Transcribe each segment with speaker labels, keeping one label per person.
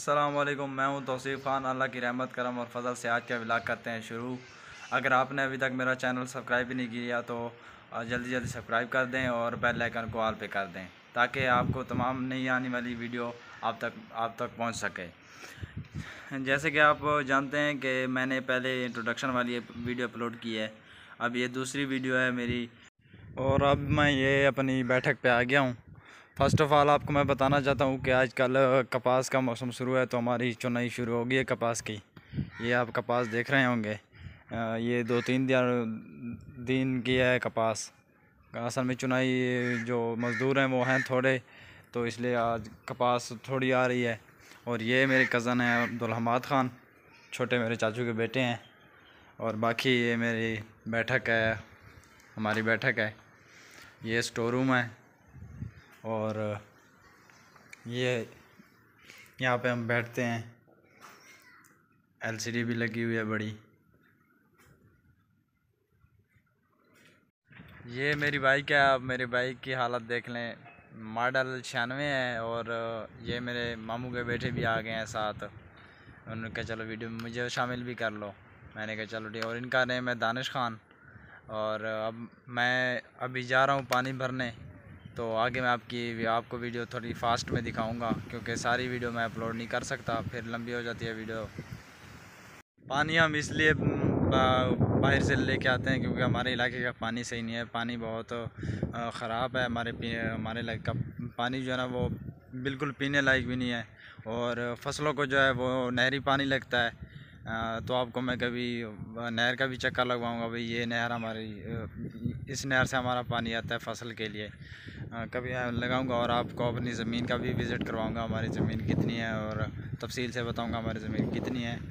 Speaker 1: अस्सलाम वालेकुम, मैं हूं तौसीफ़ ख़ान। अल्लाह की रहमत करम और फ़ज़ल से आज का व्लॉग करते हैं शुरू। अगर आपने अभी तक मेरा चैनल सब्सक्राइब भी नहीं किया तो जल्दी जल्दी सब्सक्राइब कर दें और बेल आइकन को ऑल पे कर दें ताकि आपको तमाम नई आने वाली वीडियो आप तक पहुंच सके। जैसे कि आप जानते हैं कि मैंने पहले इंट्रोडक्शन वाली वीडियो अपलोड की है, अब ये दूसरी वीडियो है मेरी और अब मैं ये अपनी बैठक पे आ गया हूँ। फ़र्स्ट ऑफ़ ऑल आपको मैं बताना चाहता हूँ कि आजकल कपास का मौसम शुरू है तो हमारी चुनाई शुरू हो गई है कपास की। ये आप कपास देख रहे होंगे, ये 2-3 दिन की है कपास। असल में चुनाई जो मज़दूर हैं वो हैं थोड़े, तो इसलिए आज कपास थोड़ी आ रही है। और ये मेरे कज़न हैं अब्दुल हमाद ख़ान, छोटे मेरे चाचू के बेटे हैं। और बाकी ये मेरी बैठक है, हमारी बैठक है। ये स्टोर रूम है और ये यहाँ पे हम बैठते हैं। एलसीडी भी लगी हुई है बड़ी। ये मेरी बाइक है, आप मेरी बाइक की हालत देख लें, मॉडल 96 है। और ये मेरे मामू के बेटे भी आ गए हैं साथ। उन्होंने कहा चलो वीडियो में मुझे शामिल भी कर लो, मैंने कहा चलो ठीक। और इनका नेम है दानिश खान। और अब मैं अभी जा रहा हूँ पानी भरने, तो आगे मैं आपको वीडियो थोड़ी फास्ट में दिखाऊंगा क्योंकि सारी वीडियो मैं अपलोड नहीं कर सकता, फिर लंबी हो जाती है वीडियो। पानी हम इसलिए बाहर से लेके आते हैं क्योंकि हमारे इलाके का पानी सही नहीं है। पानी बहुत ख़राब है। हमारे इलाके का पानी जो है ना वो बिल्कुल पीने लायक भी नहीं है। और फसलों को जो है वो नहरी पानी लगता है। तो आपको मैं कभी नहर का भी चक्कर लगवाऊंगा। भाई ये नहर हमारी, इस नहर से हमारा पानी आता है फसल के लिए, कभी लगाऊंगा। और आपको अपनी ज़मीन का भी विज़िट करवाऊंगा, हमारी ज़मीन कितनी है और तफसील से बताऊंगा हमारी ज़मीन कितनी है।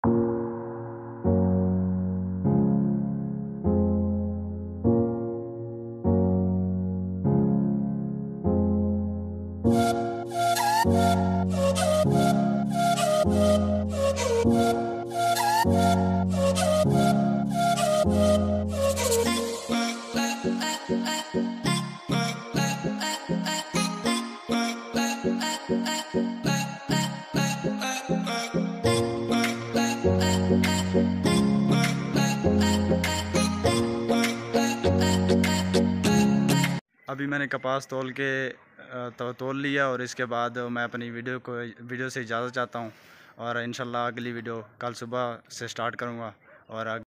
Speaker 1: अभी मैंने कपास तोल लिया और इसके बाद मैं अपनी वीडियो से इजाज़त चाहता हूँ। और इंशाल्लाह अगली वीडियो कल सुबह से स्टार्ट करूँगा। और